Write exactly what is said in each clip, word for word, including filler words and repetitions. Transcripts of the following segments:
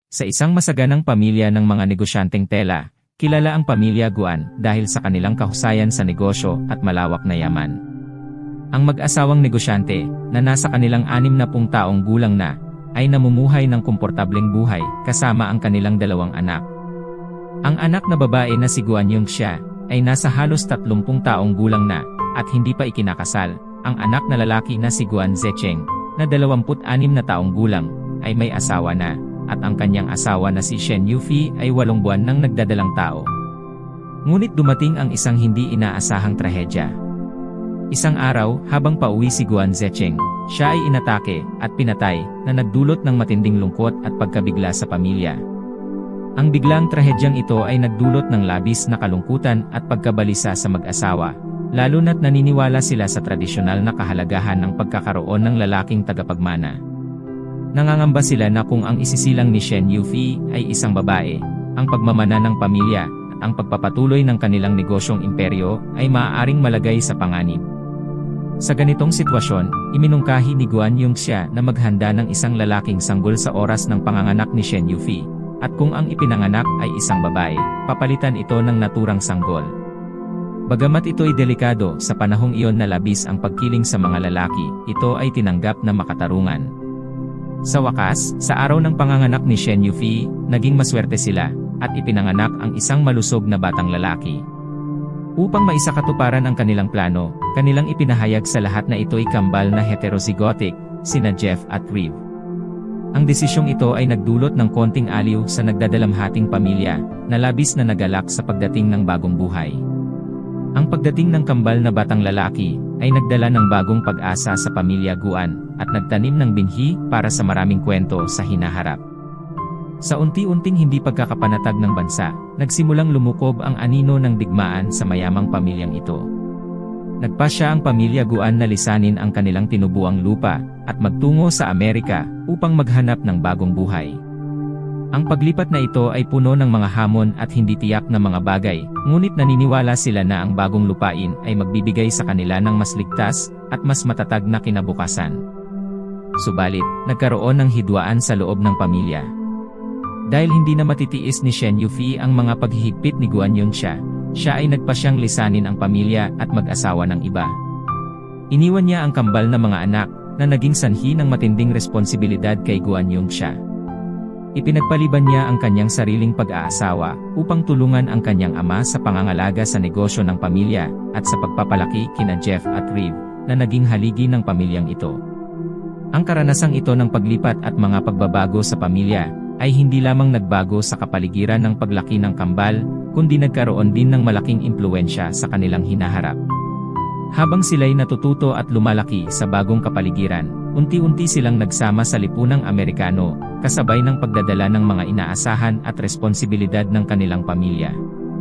Sa isang masaganang pamilya ng mga negosyanteng tela, kilala ang pamilya Guan dahil sa kanilang kahusayan sa negosyo at malawak na yaman. Ang mag-asawang negosyante, na nasa kanilang anim na pung taong gulang na, ay namumuhay ng komportableng buhay kasama ang kanilang dalawang anak. Ang anak na babae na si Guan Yongxia ay nasa halos tatlumpung taong gulang na at hindi pa ikinakasal. Ang anak na lalaki na si Guan Zecheng, na dalawamput anim na taong gulang, ay may asawa na, at ang kanyang asawa na si Shen Yufi ay walong buwan nang nagdadalang tao. Ngunit dumating ang isang hindi inaasahang trahedya. Isang araw, habang pauwi si Guan Zecheng, siya ay inatake at pinatay na nagdulot ng matinding lungkot at pagkabigla sa pamilya. Ang biglang trahedyang ito ay nagdulot ng labis na kalungkutan at pagkabalisa sa mag-asawa, lalo na't naniniwala sila sa tradisyonal na kahalagahan ng pagkakaroon ng lalaking tagapagmana. Nangangamba sila na kung ang isisilang ni Shen Yufi ay isang babae, ang pagmamana ng pamilya at ang pagpapatuloy ng kanilang negosyong imperyo ay maaaring malagay sa panganib. Sa ganitong sitwasyon, iminungkahi ni Guan Yongxia na maghanda ng isang lalaking sanggol sa oras ng panganganak ni Shen Yufi, at kung ang ipinanganak ay isang babae, papalitan ito ng naturang sanggol. Bagamat ito'y delikado sa panahong iyon na labis ang pagkiling sa mga lalaki, ito ay tinanggap na makatarungan. Sa wakas, sa araw ng panganganak ni Shen Yufi, naging maswerte sila, at ipinanganak ang isang malusog na batang lalaki. Upang maisakatuparan ang kanilang plano, kanilang ipinahayag sa lahat na ito'y kambal na heterozygotic, sina Jeff at Reeve. Ang desisyong ito ay nagdulot ng konting aliw sa nagdadalamhating pamilya, na labis na nagalak sa pagdating ng bagong buhay. Ang pagdating ng kambal na batang lalaki, ay nagdala ng bagong pag-asa sa pamilya Guan, at nagtanim ng binhi para sa maraming kwento sa hinaharap. Sa unti-unting hindi pagkakapanatag ng bansa, nagsimulang lumukob ang anino ng digmaan sa mayamang pamilyang ito. Nagpasya ang pamilya Guan na lisanin ang kanilang tinubuang lupa, at magtungo sa Amerika, upang maghanap ng bagong buhay. Ang paglipat na ito ay puno ng mga hamon at hindi tiyak na mga bagay, ngunit naniniwala sila na ang bagong lupain ay magbibigay sa kanila ng mas ligtas at mas matatag na kinabukasan. Subalit, nagkaroon ng hidwaan sa loob ng pamilya. Dahil hindi na matitiis ni Shen Yufi ang mga paghihigpit ni Guan Yongxia, siya ay nagpasyang lisanin ang pamilya at mag-asawa ng iba. Iniwan niya ang kambal na mga anak, na naging sanhi ng matinding responsibilidad kay Guan Yongxia. Ipinagpaliban niya ang kanyang sariling pag-aasawa, upang tulungan ang kanyang ama sa pangangalaga sa negosyo ng pamilya, at sa pagpapalaki kina Jeff at Reeve, na naging haligi ng pamilyang ito. Ang karanasang ito ng paglipat at mga pagbabago sa pamilya, ay hindi lamang nagbago sa kapaligiran ng paglaki ng kambal, kundi nagkaroon din ng malaking impluwensya sa kanilang hinaharap. Habang sila'y natututo at lumalaki sa bagong kapaligiran, unti-unti silang nagsama sa lipunang Amerikano, kasabay ng pagdadala ng mga inaasahan at responsibilidad ng kanilang pamilya.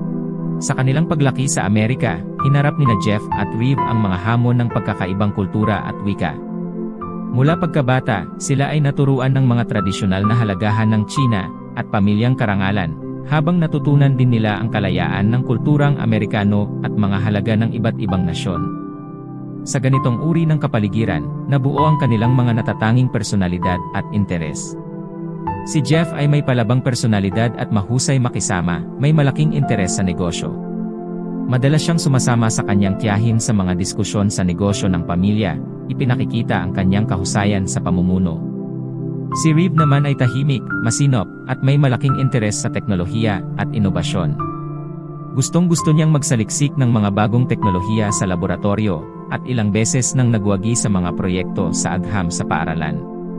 Sa kanilang paglaki sa Amerika, hinarap nina Jeff at Reeve ang mga hamon ng pagkakaibang kultura at wika. Mula pagkabata, sila ay naturuan ng mga tradisyonal na halagahan ng Tsina at pamilyang karangalan, habang natutunan din nila ang kalayaan ng kulturang Amerikano at mga halaga ng iba't ibang nasyon. Sa ganitong uri ng kapaligiran, nabuo ang kanilang mga natatanging personalidad at interes. Si Jeff ay may palabang personalidad at mahusay makisama, may malaking interes sa negosyo. Madalas siyang sumasama sa kanyang tiyahin sa mga diskusyon sa negosyo ng pamilya, ipinakikita ang kanyang kahusayan sa pamumuno. Si Reeve naman ay tahimik, masinop, at may malaking interes sa teknolohiya at inobasyon. Gustong-gusto niyang magsaliksik ng mga bagong teknolohiya sa laboratorio, at ilang beses nang nagwagi sa mga proyekto sa agham sa paaralan.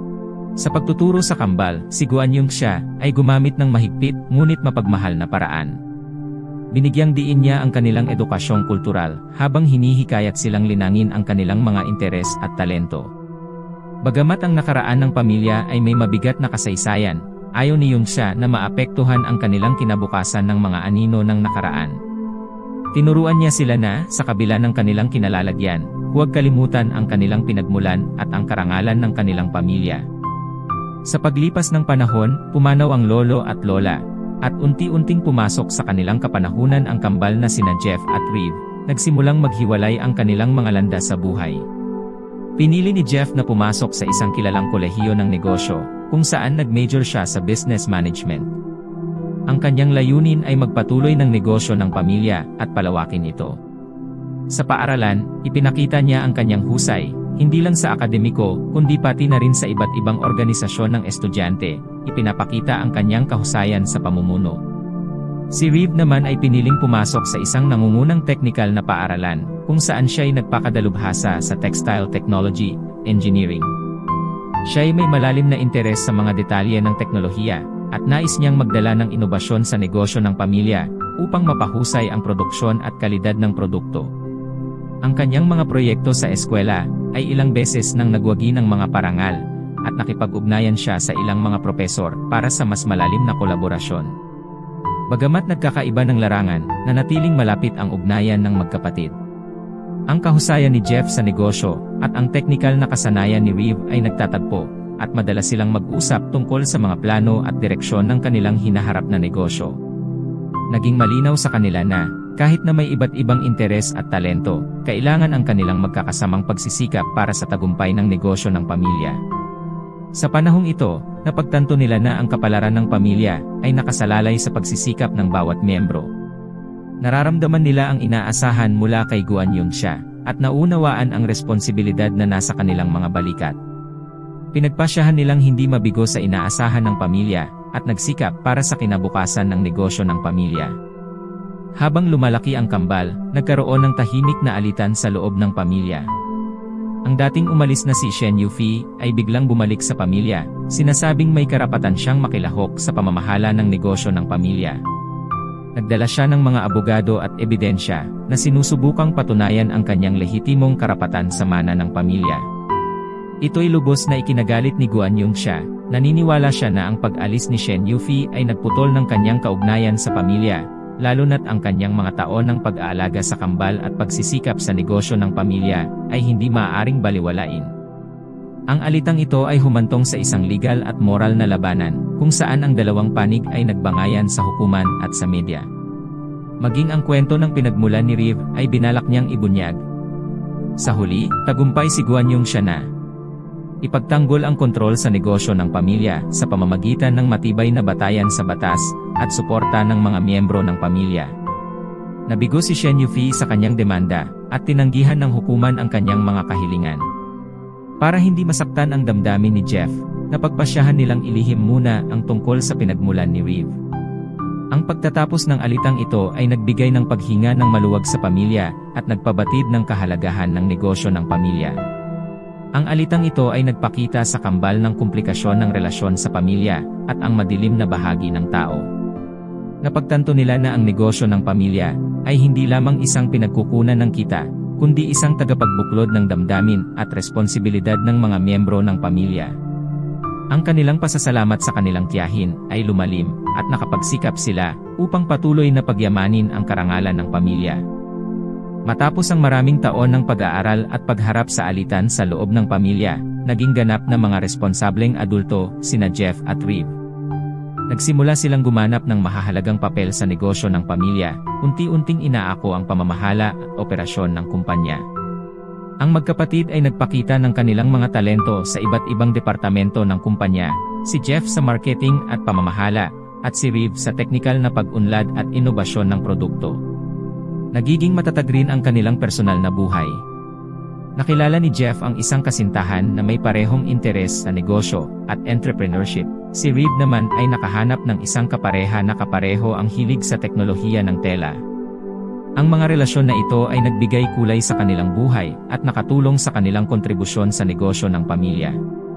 Sa pagtuturo sa kambal, si Guan Yongxia ay gumamit ng mahigpit ngunit mapagmahal na paraan. Binigyang diin niya ang kanilang edukasyong kultural, habang hinihikayat silang linangin ang kanilang mga interes at talento. Bagamat ang nakaraan ng pamilya ay may mabigat na kasaysayan, ayaw ni Yongxia na maapektuhan ang kanilang kinabukasan ng mga anino ng nakaraan. Tinuruan niya sila na, sa kabila ng kanilang kinalalagyan, huwag kalimutan ang kanilang pinagmulan at ang karangalan ng kanilang pamilya. Sa paglipas ng panahon, pumanaw ang lolo at lola, at unti-unting pumasok sa kanilang kapanahunan ang kambal na sina Jeff at Reeve, nagsimulang maghiwalay ang kanilang mga landas sa buhay. Pinili ni Jeff na pumasok sa isang kilalang kolehiyo ng negosyo, kung saan nag-major siya sa business management. Ang kanyang layunin ay magpatuloy ng negosyo ng pamilya at palawakin ito. Sa paaralan, ipinakita niya ang kanyang husay, hindi lang sa akademiko, kundi pati na rin sa iba't ibang organisasyon ng estudyante, ipinapakita ang kanyang kahusayan sa pamumuno. Si Reeve naman ay piniling pumasok sa isang nangungunang teknikal na paaralan, kung saan siya ay nagpakadalubhasa sa textile technology, engineering. Siya ay may malalim na interes sa mga detalye ng teknolohiya, at nais niyang magdala ng inobasyon sa negosyo ng pamilya, upang mapahusay ang produksyon at kalidad ng produkto. Ang kanyang mga proyekto sa eskwela ay ilang beses nang nagwagi ng mga parangal, at nakipag-ugnayan siya sa ilang mga propesor para sa mas malalim na kolaborasyon. Bagamat nagkakaiba ng larangan, nanatiling malapit ang ugnayan ng magkapatid. Ang kahusayan ni Jeff sa negosyo at ang teknikal na kasanayan ni Reeve ay nagtatagpo, at madalas silang mag-usap tungkol sa mga plano at direksyon ng kanilang hinaharap na negosyo. Naging malinaw sa kanila na, kahit na may iba't ibang interes at talento, kailangan ang kanilang magkakasamang pagsisikap para sa tagumpay ng negosyo ng pamilya. Sa panahong ito, napagtanto nila na ang kapalaran ng pamilya ay nakasalalay sa pagsisikap ng bawat miyembro. Nararamdaman nila ang inaasahan mula kay Guan Yongxia, at naunawaan ang responsibilidad na nasa kanilang mga balikat. Pinagpasyahan nilang hindi mabigo sa inaasahan ng pamilya, at nagsikap para sa kinabukasan ng negosyo ng pamilya. Habang lumalaki ang kambal, nagkaroon ng tahimik na alitan sa loob ng pamilya. Ang dating umalis na si Shen Yufei ay biglang bumalik sa pamilya, sinasabing may karapatan siyang makilahok sa pamamahala ng negosyo ng pamilya. Nagdala siya ng mga abogado at ebidensya na sinusubukang patunayan ang kanyang lehitimong karapatan sa mana ng pamilya. Ito'y lubos na ikinagalit ni Guan Yongxia. Naniniwala siya na ang pag-alis ni Shen Yufei ay nagputol ng kanyang kaugnayan sa pamilya, lalo na't ang kanyang mga taon ng pag-aalaga sa kambal at pagsisikap sa negosyo ng pamilya ay hindi maaaring baliwalain. Ang alitang ito ay humantong sa isang legal at moral na labanan, kung saan ang dalawang panig ay nagbangayan sa hukuman at sa media. Maging ang kwento ng pinagmulan ni Reeve ay binalak niyang ibunyag. Sa huli, tagumpay si Guan Yongxia na ipagtanggol ang kontrol sa negosyo ng pamilya sa pamamagitan ng matibay na batayan sa batas at suporta ng mga miyembro ng pamilya. Nabigo si Shen Yufei sa kanyang demanda at tinanggihan ng hukuman ang kanyang mga kahilingan. Para hindi masaktan ang damdamin ni Jeff, napagpasyahan nilang ilihim muna ang tungkol sa pinagmulan ni Reeve. Ang pagtatapos ng alitang ito ay nagbigay ng paghinga ng maluwag sa pamilya at nagpabatid ng kahalagahan ng negosyo ng pamilya. Ang alitang ito ay nagpakita sa kambal ng komplikasyon ng relasyon sa pamilya at ang madilim na bahagi ng tao. Napagtanto nila na ang negosyo ng pamilya ay hindi lamang isang pinagkukunan ng kita, kundi isang tagapagbuklod ng damdamin at responsibilidad ng mga miyembro ng pamilya. Ang kanilang pasasalamat sa kanilang tiyahin ay lumalim at nakapagsikap sila upang patuloy na pagyamanin ang karangalan ng pamilya. Matapos ang maraming taon ng pag-aaral at pagharap sa alitan sa loob ng pamilya, naging ganap na mga responsableng adulto, sina Jeff at Reeve. Nagsimula silang gumanap ng mahahalagang papel sa negosyo ng pamilya, unti-unting inaako ang pamamahala at operasyon ng kumpanya. Ang magkapatid ay nagpakita ng kanilang mga talento sa iba't ibang departamento ng kumpanya, si Jeff sa marketing at pamamahala, at si Reeve sa teknikal na pag-unlad at inobasyon ng produkto. Nagiging matatag rin ang kanilang personal na buhay. Nakilala ni Jeff ang isang kasintahan na may parehong interes sa negosyo at entrepreneurship. Si Reeve naman ay nakahanap ng isang kapareha na kapareho ang hilig sa teknolohiya ng tela. Ang mga relasyon na ito ay nagbigay kulay sa kanilang buhay at nakatulong sa kanilang kontribusyon sa negosyo ng pamilya.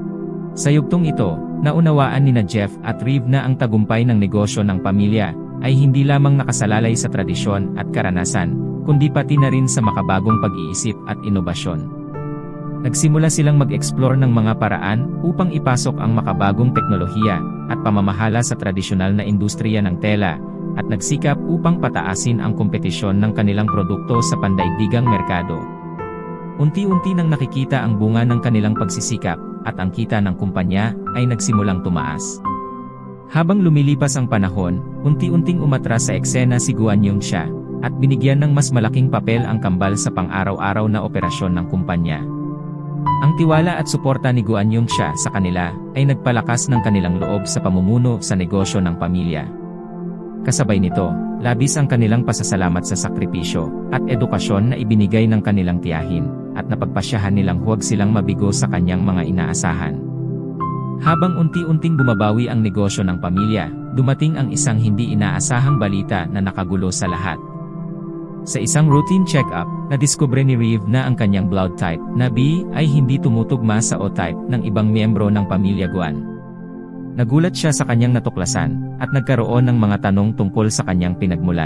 Sa yugtong ito, naunawaan ni na Jeff at Reeve na ang tagumpay ng negosyo ng pamilya ay hindi lamang nakasalalay sa tradisyon at karanasan, kundi pati na rin sa makabagong pag-iisip at inobasyon. Nagsimula silang mag-explore ng mga paraan upang ipasok ang makabagong teknolohiya at pamamahala sa tradisyonal na industriya ng tela, at nagsikap upang pataasin ang kompetisyon ng kanilang produkto sa pandaigdigang merkado. Unti-unti nang nakikita ang bunga ng kanilang pagsisikap, at ang kita ng kumpanya ay nagsimulang tumaas. Habang lumilipas ang panahon, unti-unting umatras sa eksena si Guan Yongxia, at binigyan ng mas malaking papel ang kambal sa pang-araw-araw na operasyon ng kumpanya. Ang tiwala at suporta ni Guan Yongxia sa kanila ay nagpalakas ng kanilang loob sa pamumuno sa negosyo ng pamilya. Kasabay nito, labis ang kanilang pasasalamat sa sakripisyo at edukasyon na ibinigay ng kanilang tiyahin at napagpasyahan nilang huwag silang mabigo sa kanyang mga inaasahan. Habang unti-unting bumabawi ang negosyo ng pamilya, dumating ang isang hindi inaasahang balita na nakagulo sa lahat. Sa isang routine check-up, nadiskubre ni Reeve na ang kanyang blood type na B ay hindi tumutugma sa O type ng ibang miyembro ng pamilya Guan. Nagulat siya sa kanyang natuklasan at nagkaroon ng mga tanong tungkol sa kanyang pinagmulan.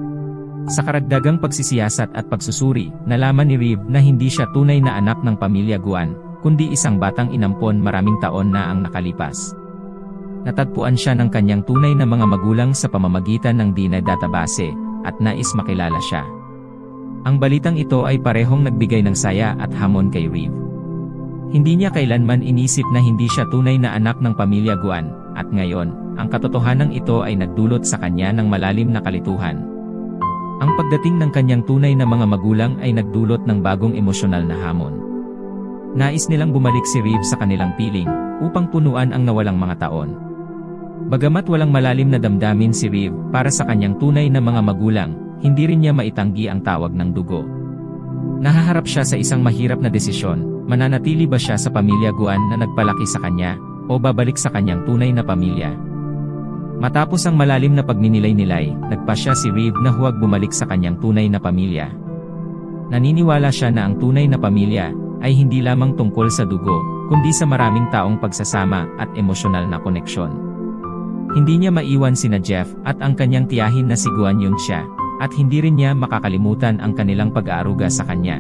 Sa karagdagang pagsisiyasat at pagsusuri, nalaman ni Reeve na hindi siya tunay na anak ng pamilya Guan, kundi isang batang inampon maraming taon na ang nakalipas. Natagpuan siya ng kanyang tunay na mga magulang sa pamamagitan ng D N A database at nais makilala siya. Ang balitang ito ay parehong nagbigay ng saya at hamon kay Reeve. Hindi niya kailanman inisip na hindi siya tunay na anak ng pamilya Guan, at ngayon, ang katotohanan ito ay nagdulot sa kanya ng malalim na kalituhan. Ang pagdating ng kanyang tunay na mga magulang ay nagdulot ng bagong emosyonal na hamon. Nais nilang bumalik si Reeve sa kanilang piling, upang punuan ang nawalang mga taon. Bagamat walang malalim na damdamin si Reeve para sa kanyang tunay na mga magulang, hindi rin niya maitanggi ang tawag ng dugo. Nahaharap siya sa isang mahirap na desisyon, mananatili ba siya sa pamilya Guan na nagpalaki sa kanya, o babalik sa kanyang tunay na pamilya? Matapos ang malalim na pagninilay-nilay, nagpasya si Reeve na huwag bumalik sa kanyang tunay na pamilya. Naniniwala siya na ang tunay na pamilya ay hindi lamang tungkol sa dugo, kundi sa maraming taong pagsasama at emosyonal na koneksyon. Hindi niya maiwan sina Jeff at ang kanyang tiyahin na si Guan Yongxia, at hindi rin niya makakalimutan ang kanilang pag-aaruga sa kanya.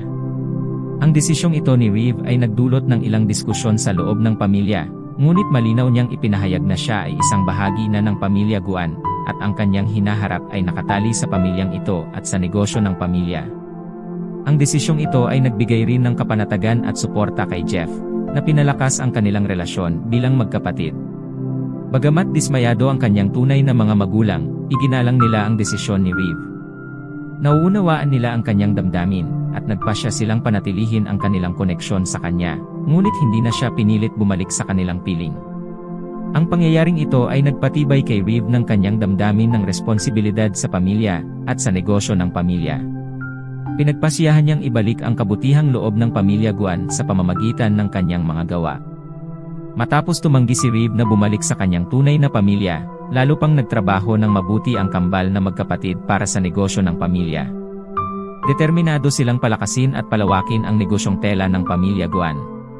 Ang desisyong ito ni Reeve ay nagdulot ng ilang diskusyon sa loob ng pamilya, ngunit malinaw niyang ipinahayag na siya ay isang bahagi na ng pamilya Guan, at ang kanyang hinaharap ay nakatali sa pamilyang ito at sa negosyo ng pamilya. Ang desisyong ito ay nagbigay rin ng kapanatagan at suporta kay Jeff, na pinalakas ang kanilang relasyon bilang magkapatid. Bagamat dismayado ang kanyang tunay na mga magulang, iginalang nila ang desisyon ni Reeve. Nauunawaan nila ang kanyang damdamin, at nagpasya silang panatilihin ang kanilang koneksyon sa kanya, ngunit hindi na siya pinilit bumalik sa kanilang piling. Ang pangyayaring ito ay nagpatibay kay Reeve ng kanyang damdamin ng responsibilidad sa pamilya, at sa negosyo ng pamilya. Pinagpasiyahan niyang ibalik ang kabutihang loob ng pamilya Guan sa pamamagitan ng kanyang mga gawa. Matapos tumanggi si Reeve na bumalik sa kanyang tunay na pamilya, lalo pang nagtrabaho ng mabuti ang kambal na magkapatid para sa negosyo ng pamilya. Determinado silang palakasin at palawakin ang negosyong tela ng pamilya Guan.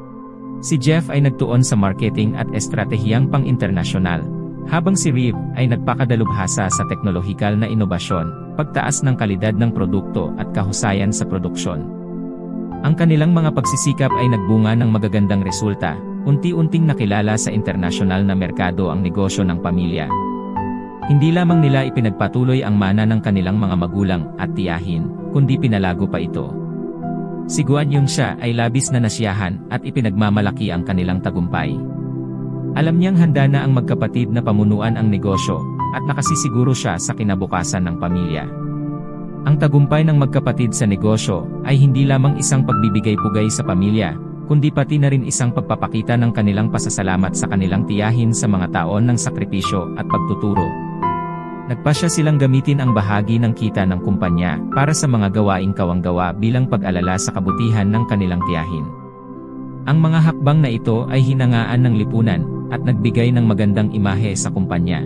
Si Jeff ay nagtuon sa marketing at estratehiyang pang-internasyonal, habang si Reeve ay nagpakadalubhasa sa teknolohikal na inobasyon, pagtaas ng kalidad ng produkto at kahusayan sa produksyon. Ang kanilang mga pagsisikap ay nagbunga ng magagandang resulta. Unti-unting nakilala sa internasyonal na merkado ang negosyo ng pamilya. Hindi lamang nila ipinagpatuloy ang mana ng kanilang mga magulang at tiyahin, kundi pinalago pa ito. Si Guan Yongxia ay labis na nasiyahan at ipinagmamalaki ang kanilang tagumpay. Alam niyang handa na ang magkapatid na pamunuan ang negosyo, at nakasisiguro siya sa kinabukasan ng pamilya. Ang tagumpay ng magkapatid sa negosyo ay hindi lamang isang pagbibigay-pugay sa pamilya, kundi pati na rin isang pagpapakita ng kanilang pasasalamat sa kanilang tiyahin sa mga taon ng sakripisyo at pagtuturo. Nagpasya silang gamitin ang bahagi ng kita ng kumpanya para sa mga gawaing kawanggawa bilang pag-alala sa kabutihan ng kanilang tiyahin. Ang mga hakbang na ito ay hinangaan ng lipunan at nagbigay ng magandang imahe sa kumpanya.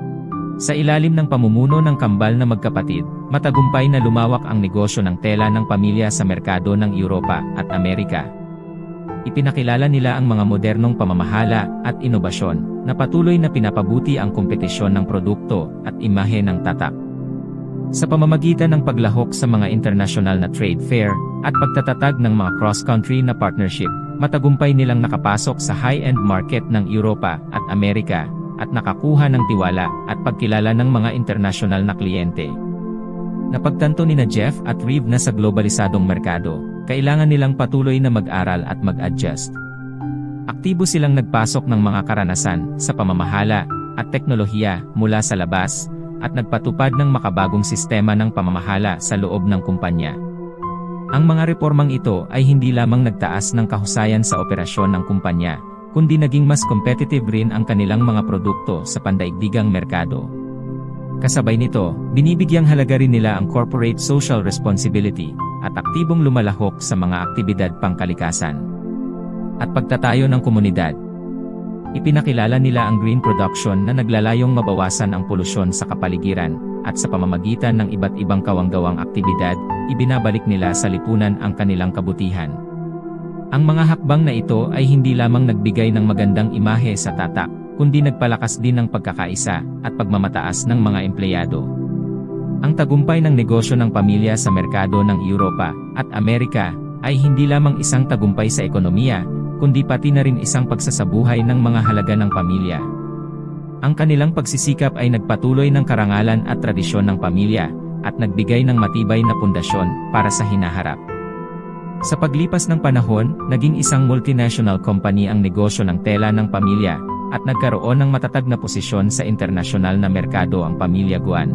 Sa ilalim ng pamumuno ng kambal na magkapatid, matagumpay na lumawak ang negosyo ng tela ng pamilya sa merkado ng Europa at Amerika. Ipinakilala nila ang mga modernong pamamahala at inobasyon na patuloy na pinapabuti ang kompetisyon ng produkto at imahe ng tatak. Sa pamamagitan ng paglahok sa mga internasyonal na trade fair at pagtatatag ng mga cross-country na partnership, matagumpay nilang nakapasok sa high-end market ng Europa at Amerika at nakakuha ng tiwala at pagkilala ng mga internasyonal na kliyente. Napagtanto ni na Jeff at Reeve na sa globalisadong merkado, kailangan nilang patuloy na mag-aral at mag-adjust. Aktibo silang nagpasok ng mga karanasan sa pamamahala at teknolohiya mula sa labas, at nagpatupad ng makabagong sistema ng pamamahala sa loob ng kumpanya. Ang mga reformang ito ay hindi lamang nagtaas ng kahusayan sa operasyon ng kumpanya, kundi naging mas competitive rin ang kanilang mga produkto sa pandaigdigang merkado. Kasabay nito, binibigyang halaga rin nila ang corporate social responsibility at aktibong lumalahok sa mga aktibidad pangkalikasan at pagtatayo ng komunidad. Ipinakilala nila ang green production na naglalayong mabawasan ang polusyon sa kapaligiran, at sa pamamagitan ng iba't ibang kawang-gawang aktibidad, ibinabalik nila sa lipunan ang kanilang kabutihan. Ang mga hakbang na ito ay hindi lamang nagbigay ng magandang imahe sa tatak, kundi nagpalakas din ng pagkakaisa at pagmamataas ng mga empleyado. Ang tagumpay ng negosyo ng pamilya sa merkado ng Europa at Amerika ay hindi lamang isang tagumpay sa ekonomiya, kundi pati na rin isang pagsasabuhay ng mga halaga ng pamilya. Ang kanilang pagsisikap ay nagpatuloy ng karangalan at tradisyon ng pamilya, at nagbigay ng matibay na pundasyon para sa hinaharap. Sa paglipas ng panahon, naging isang multinational company ang negosyo ng tela ng pamilya, at nagkaroon ng matatag na posisyon sa internasyonal na merkado ang pamilya Guan.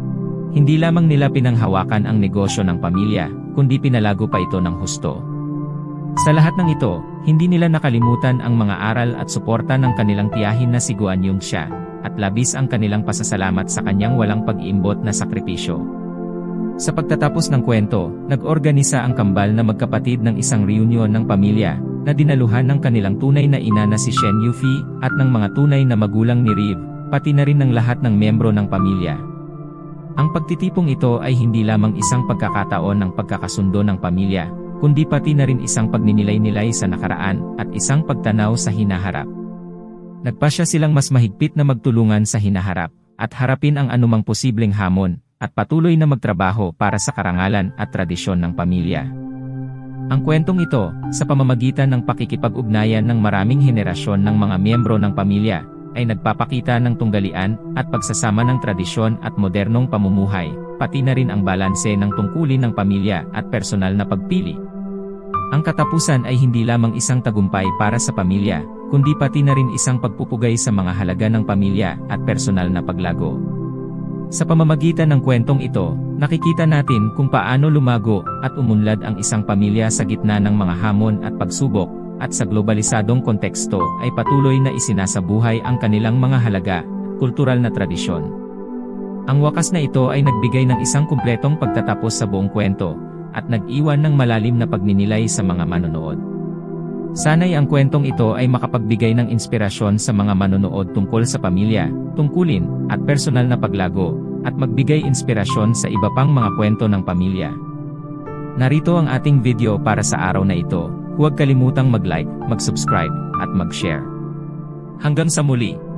Hindi lamang nila pinanghawakan ang negosyo ng pamilya, kundi pinalago pa ito ng husto. Sa lahat ng ito, hindi nila nakalimutan ang mga aral at suporta ng kanilang tiyahin na si Guan Yongxia, at labis ang kanilang pasasalamat sa kanyang walang pag-iimbot na sakripisyo. Sa pagtatapos ng kwento, nag-organisa ang kambal na magkapatid ng isang reunion ng pamilya, na dinaluhan ng kanilang tunay na ina na si Shen Yufi, at ng mga tunay na magulang ni Riv, pati na rin ng lahat ng miyembro ng pamilya. Ang pagtitipong ito ay hindi lamang isang pagkakataon ng pagkakasundo ng pamilya, kundi pati na rin isang pagninilay-nilay sa nakaraan at isang pagtanaw sa hinaharap. Nagpasya silang mas mahigpit na magtulungan sa hinaharap at harapin ang anumang posibleng hamon at patuloy na magtrabaho para sa karangalan at tradisyon ng pamilya. Ang kwentong ito, sa pamamagitan ng pakikipag-ugnayan ng maraming henerasyon ng mga miyembro ng pamilya, ay nagpapakita ng tunggalian at pagsasama ng tradisyon at modernong pamumuhay, pati na rin ang balanse ng tungkulin ng pamilya at personal na pagpili. Ang katapusan ay hindi lamang isang tagumpay para sa pamilya, kundi pati na rin isang pagpupugay sa mga halaga ng pamilya at personal na paglago. Sa pamamagitan ng kwentong ito, nakikita natin kung paano lumago at umunlad ang isang pamilya sa gitna ng mga hamon at pagsubok, at sa globalisadong konteksto ay patuloy na isinasabuhay ang kanilang mga halaga, kultural na tradisyon. Ang wakas na ito ay nagbigay ng isang kumpletong pagtatapos sa buong kwento, at nag-iwan ng malalim na pagninilay sa mga manonood. Sana'y ang kwentong ito ay makapagbigay ng inspirasyon sa mga manonood tungkol sa pamilya, tungkulin, at personal na paglago, at magbigay inspirasyon sa iba pang mga kwento ng pamilya. Narito ang ating video para sa araw na ito. Huwag kalimutang mag-like, mag-subscribe, at mag-share. Hanggang sa muli!